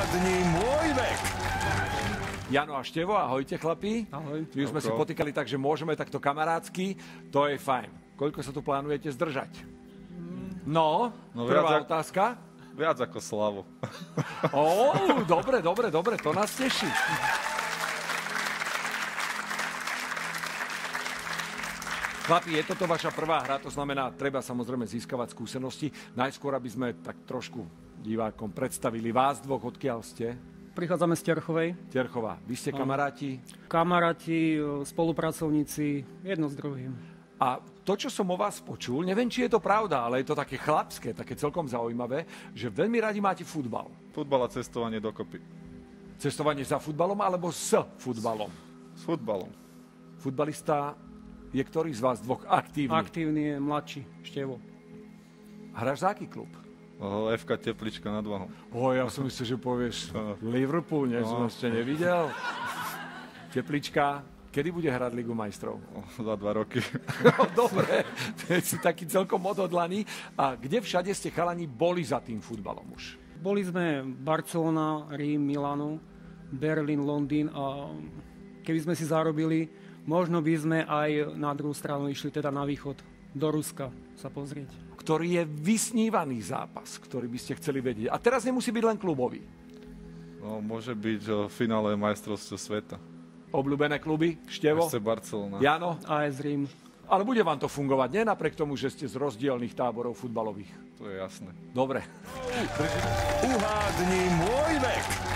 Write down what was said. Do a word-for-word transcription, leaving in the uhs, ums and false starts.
Uhádni môj vek. Jano a Števo, ahojte chlapi. Ahoj. My už sme si potýkali tak, že môžeme takto kamarátsky. To je fajn. Koľko sa tu plánujete zdržať? No, no prvá viac otázka. Ako, viac ako Slavo. Ó, dobre, dobre, dobre, to nás teší. Chlapi, je toto vaša prvá hra, to znamená, treba samozrejme získavať skúsenosti. Najskôr, aby sme tak trošku divákom predstavili vás dvoch, odkiaľ ste? Prichádzame z Terchovej. Terchová. Vy ste kamaráti? Kamaráti, spolupracovníci, jedno s druhým. A to, čo som o vás počul, neviem, či je to pravda, ale je to také chlapské, také celkom zaujímavé, že veľmi radi máte futbal. Futbal a cestovanie dokopy. Cestovanie za futbalom alebo s futbalom? S futbalom. Futbalista je ktorý z vás dvoch aktívny? Aktívny je mladší, Števo. Hráš za aký klub? O, ef ká Teplička nad Váhom. O, ja som myslel, že povieš Liverpool, nie som No. ešte nevidel. Teplička, kedy bude hrať Ligu majstrov? O, za dva roky. No, dobre, si taký celkom odhodlaný. A kde všade ste chalani boli za tým futbalom už? Boli sme Barcelona, Rím, Milano, Berlín, Londýn a keby sme si zarobili, možno by sme aj na druhú stranu išli, teda na východ, do Ruska sa pozrieť. Ktorý je vysnívaný zápas, ktorý by ste chceli vedieť. A teraz nemusí byť len klubový. No, môže byť o, v finále majstrovstiev sveta. Obľúbené kluby? Števo? ef cé Barcelona. Jano? á es Rím. Ale bude vám to fungovať, nie? Napriek tomu, že ste z rozdielnych táborov futbalových. To je jasné. Dobre. Uhádni môj vek.